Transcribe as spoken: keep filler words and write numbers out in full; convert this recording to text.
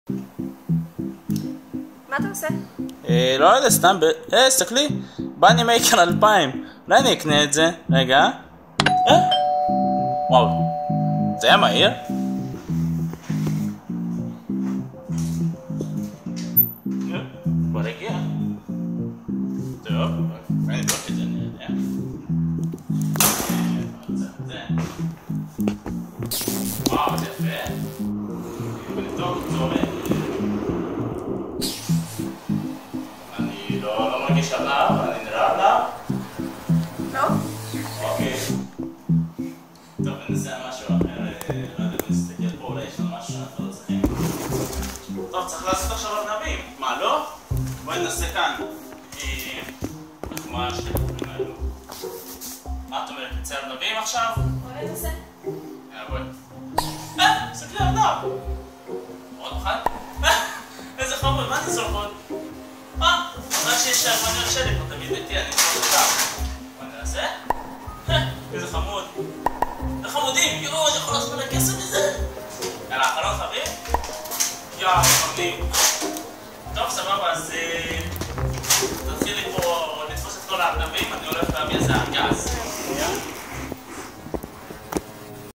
מה אתה עושה? אה, לא יודע, סתם ב... אה, סתכלי, בני מייקר אלפיים. אולי אני אקנה את זה. רגע. אה? וואו. זה היה מהיר? בוא נגיע. טוב, אני אבדוק את זה, אני יודע. וואו, זה יפה. ונבדוק את זה עובד. אני לא מרגיש עליו, אני נראה עליו. לא? אוקיי. טוב, ננסה משהו אחר, לא יודע, נסתכל פה, אולי יש לנו משהו שאנחנו לא צריכים. טוב, צריך לעשות עכשיו אבנבים. מה, לא? בואי ננסה כאן. מה שתי כפרים האלו? מה את אומרת, נצא אבנבים עכשיו? בואי ננסה. יאללה, בואי. אה, סתכלי אבנב! עוד אחד? איזה חמוד, מה אני זורק עוד? אה, רק שיש שערמניות שלי פה תמיד ביתי, אני אצטרך אותם. בואי ננסה. איזה חמוד. זה חמודים, יואו, אני יכול לעשות מלא כסף מזה? יאללה, אחרון חביב? יואו, חמודים. טוב, סבבה, אז תתחילי פה לתפוס את כל האבנבים, אני הולך להביא איזה ארגז.